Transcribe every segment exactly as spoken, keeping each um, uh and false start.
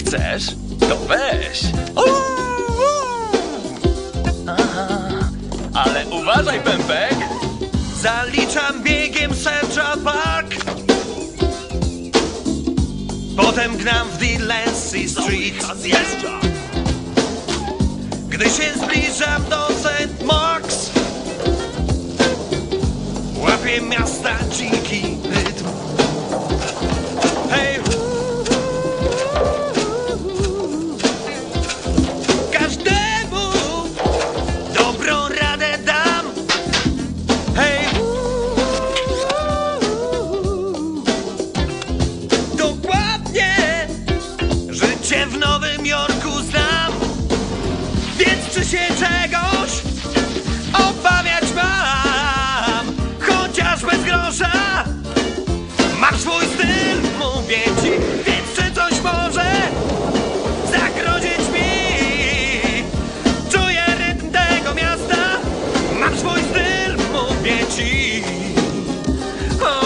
chcesz, to weź. Aha. Ale uważaj, Pępek. Zaliczam biegiem Central Park. Potem gram w Delancey Street. Gdy się zbliżam do Saint Marks, łapię miasta dziki rytm. Hej! Każdemu dobrą radę dam. Hej! Dokładnie życie w Nowym Jorku znam. Więc czy się czegoś obawiać mam? Chociaż bez grosza mam swój styl, mówię ci. Więc czy coś może zagrozić mi? Czuję rytm tego miasta. Mam swój styl, mówię ci. O.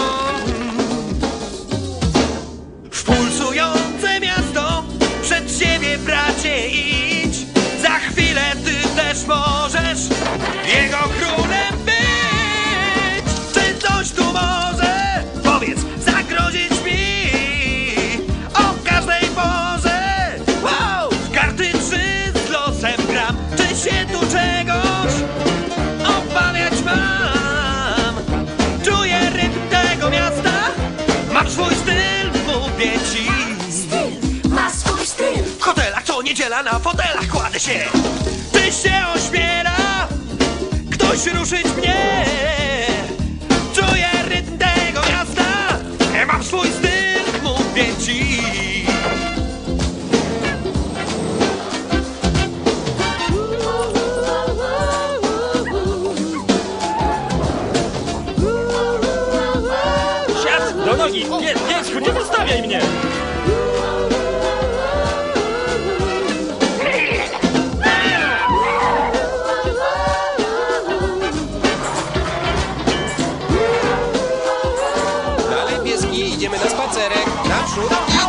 W pulsujące miasto przed siebie, bracie, idź. Za chwilę ty też możesz jego królem być. Czy coś tu może, powiedz, zagrozić mi o każdej porze? Wow! W karty trzy z losem gram. Czy się tu czegoś obawiać mam? Czuję rytm tego miasta. Mam swój styl, mówię ci. Ma swój styl. W hotelach co niedziela na fotelach kładę się. Ty się ośmiela ktoś ruszyć mnie. Czuję rytm tego miasta. Mam swój styl, mówię ci. Siad do nogi. Pies, piesku, nie zostawiaj mnie. Dalej, pieski, idziemy na spacerek. Naprzód.